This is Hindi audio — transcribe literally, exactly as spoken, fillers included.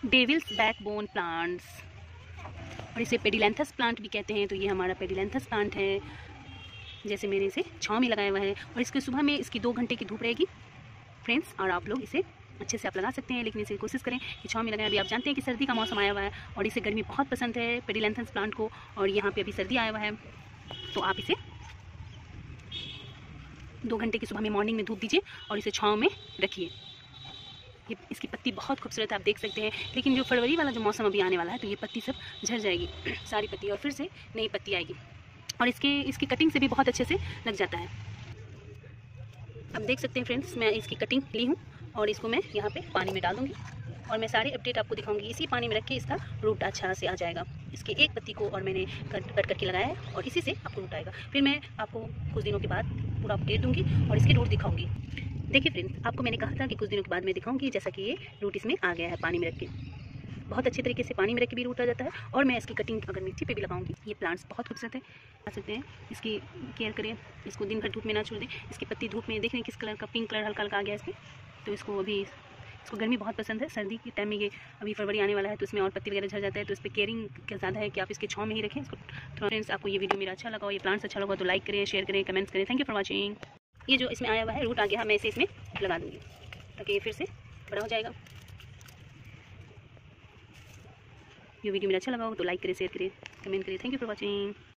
डेविल्स बैकबोन प्लांट्स, और इसे पेडिलेंथस प्लांट भी कहते हैं। तो ये हमारा पेडिलेंथस प्लांट है, जैसे मैंने इसे छाँव में लगाया हुआ है। और इसके सुबह में इसकी दो घंटे की धूप रहेगी फ्रेंड्स, और आप लोग इसे अच्छे से आप लगा सकते हैं, लेकिन इसे कोशिश करें कि छाँव में लगाएं। अभी आप जानते हैं कि सर्दी का मौसम आया हुआ है और इसे गर्मी बहुत पसंद है पेडिलेंथस प्लांट को, और यहाँ पे अभी सर्दी आया हुआ है, तो आप इसे दो घंटे की सुबह में मॉर्निंग में धूप दीजिए और इसे छाँव में रखिए। ये इसकी पत्ती बहुत खूबसूरत आप देख सकते हैं, लेकिन जो फरवरी वाला जो मौसम अभी आने वाला है तो ये पत्ती सब झड़ जाएगी सारी पत्ती, और फिर से नई पत्ती आएगी, और इसके इसकी कटिंग से भी बहुत अच्छे से लग जाता है। आप देख सकते हैं फ्रेंड्स, मैं इसकी कटिंग ली हूँ और इसको मैं यहाँ पे पानी में डाल दूँगी, और मैं सारे अपडेट आपको दिखाऊंगी। इसी पानी में रख के इसका रूट अच्छा से आ जाएगा। इसके एक पत्ती को और मैंने कट कट करके लगाया है, और इसी से आपको रूट आएगा। फिर मैं आपको कुछ दिनों के बाद पूरा अपडेट दूँगी और इसके रूट दिखाऊँगी। देखिए फ्रेंड्स, आपको मैंने कहा था कि कुछ दिनों के बाद मैं दिखाऊँगी, जैसा कि ये रूट इसमें आ गया है पानी में रख के। बहुत अच्छे तरीके से पानी में रख के भी रूट आ जाता है, और मैं इसकी कटिंग अगर मिट्टी पे भी लगाऊंगी। ये प्लांट्स बहुत खूबसूरत है, आ सकते हैं। इसकी केयर करें, इसको दिन भर धूप में ना छोड़ दें। इसकी पत्ती धूप में देख रहे हैं किस कलर का, पिंक कलर हल्का हल्का आ गया इसमें, तो इसको अभी इसको गर्मी बहुत पसंद है। सर्दी के टाइम में ये अभी फरवरी आने वाला है तो इसमें और पत्ती वगैरह झड़ जाता है, तो इस पर केयरिंग क्या ज़्यादा है कि आप इसके छाँव में ही रखें इसको। तो फ्रेंड्स, आपको ये वीडियो मेरा अच्छा लगा, ये प्लांट्स अच्छा लगा तो लाइक करें, शेयर करें, कमेंट्स करें। Thank you for watching. ये जो इसमें आया हुआ है रूट आ गया, मैं इसे इसमें लगा दूँगी ताकि ये फिर से बड़ा हो जाएगा। ये वीडियो मेरा अच्छा लगा हो तो लाइक करें, शेयर करें, कमेंट करें। Thank you for watching.